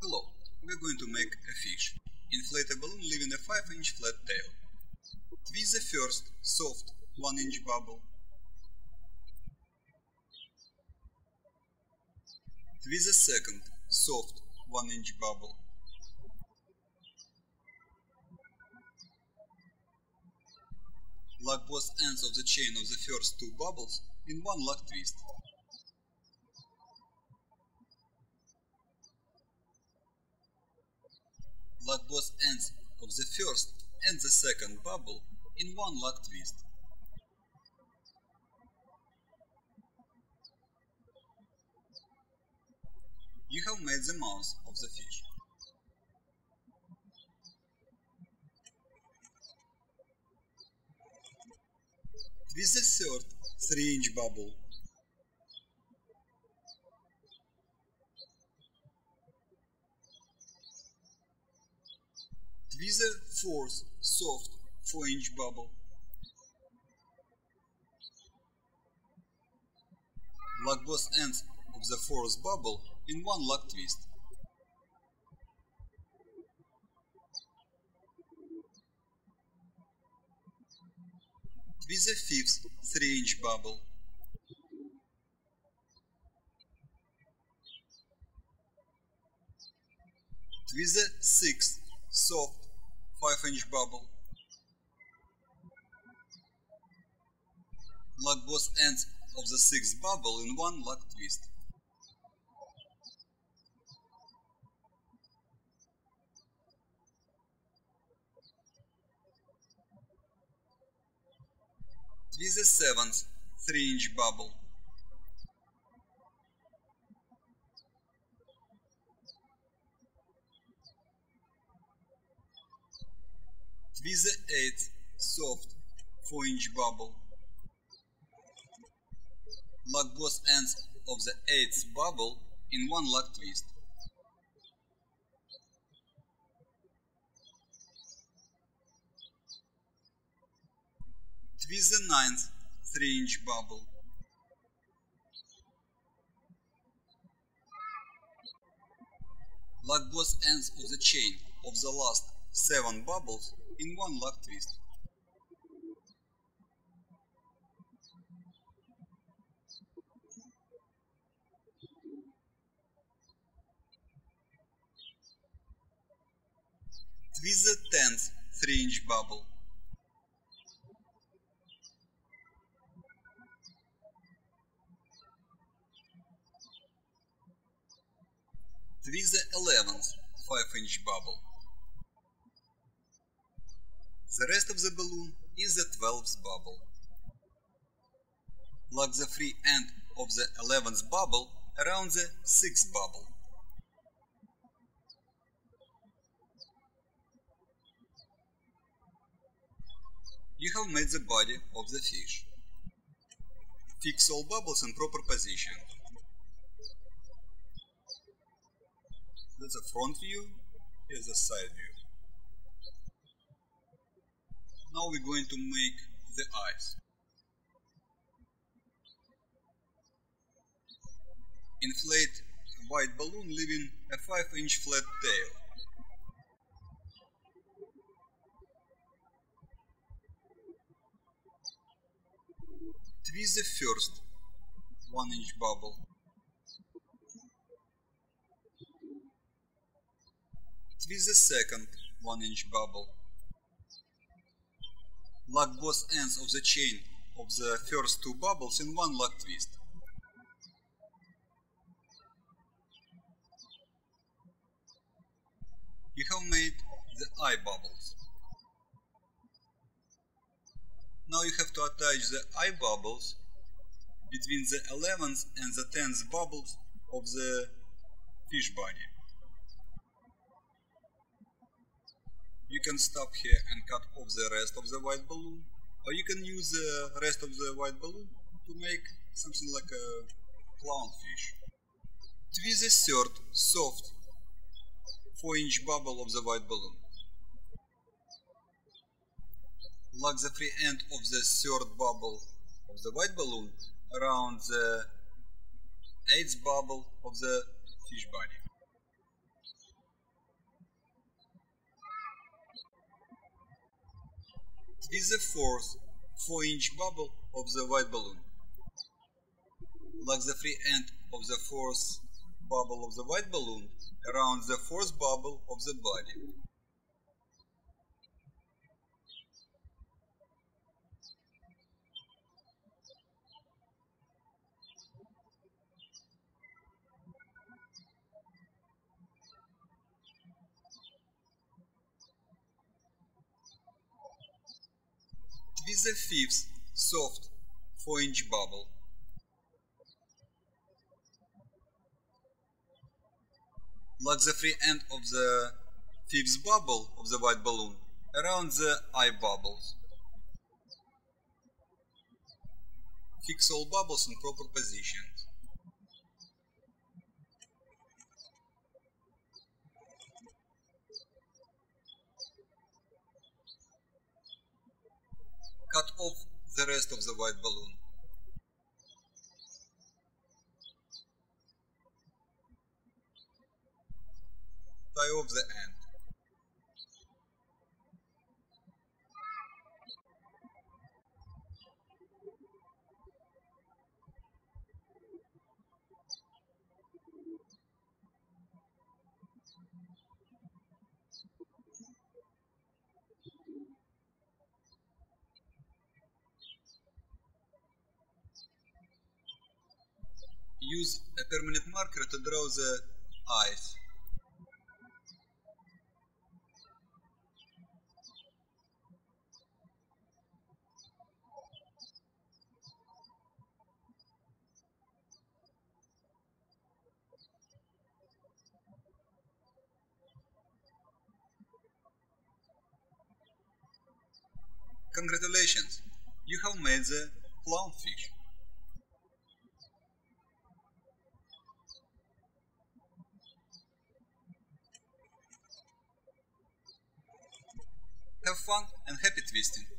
Hello, we're going to make a fish. Inflate a balloon leaving a 5-inch flat tail. Twist the first soft 1-inch bubble. Twist the second soft 1-inch bubble. Lock both ends of the chain of the first two bubbles in one lock twist. Lock both ends of the first and the second bubble in one lock twist. You have made the mouth of the fish. Twist the third 3-inch bubble. Twist the fourth soft 4-inch bubble. Lock both ends of the fourth bubble in one lock twist. Twist the fifth 3-inch bubble. Twist the sixth soft 5-inch bubble. Lock both ends of the sixth bubble in one lock twist. Twist the seventh 3-inch bubble. Twist the eighth soft 4-inch bubble. Lock both ends of the eighth bubble in one lock twist. Twist the ninth 3-inch bubble. Lock both ends of the chain of the last 7 bubbles in one lock twist. Twist the 10th 3-inch bubble. Twist the 11th 5-inch bubble. The rest of the balloon is the 12th bubble. Lock the free end of the 11th bubble around the 6th bubble. You have made the body of the fish. Fix all bubbles in proper position. That's a front view, here's a side view. Now we're going to make the eyes. Inflate a white balloon leaving a 5-inch flat tail. Twist the first 1-inch bubble. Twist the second 1-inch bubble. Lock both ends of the chain of the first two bubbles in one lock twist. You have made the eye bubbles. Now you have to attach the eye bubbles between the 11th and the 10th bubbles of the fish body. You can stop here and cut off the rest of the white balloon, or you can use the rest of the white balloon to make something like a clownfish. Twist the third soft 4-inch bubble of the white balloon. Lock the free end of the third bubble of the white balloon around the 8th bubble of the fish body. Twist the fourth 4-inch bubble of the white balloon. Lock the free end of the fourth bubble of the white balloon around the fourth bubble of the body. Twist the fifth soft 4-inch bubble. Lock the free end of the fifth bubble of the white balloon around the eye bubbles. Fix all bubbles in proper positions. Cut off the rest of the white balloon. Tie off the end. Use a permanent marker to draw the eyes. Congratulations! You have made the clownfish. Have fun and happy twisting!